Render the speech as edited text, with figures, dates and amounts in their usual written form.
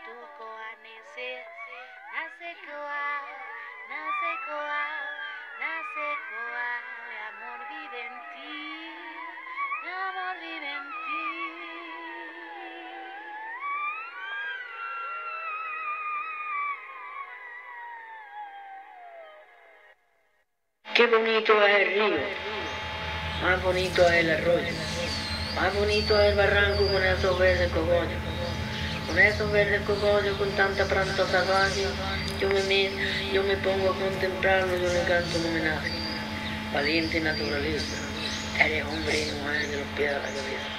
tukoa nese, nasekoa, nasekoa, nasekoa. Mi amor vive en ti, mi amor vive en ti. Qué bonito es el río, más bonito es el arroyo, más bonito es el barranco con esos verdes cogollos. Con esos verdes cogollos, con tanta planta salvaje, yo me pongo a contemplarlo, yo le canto un homenaje. Valiente naturaleza, eres hombre y mujer de los pies a la cabeza.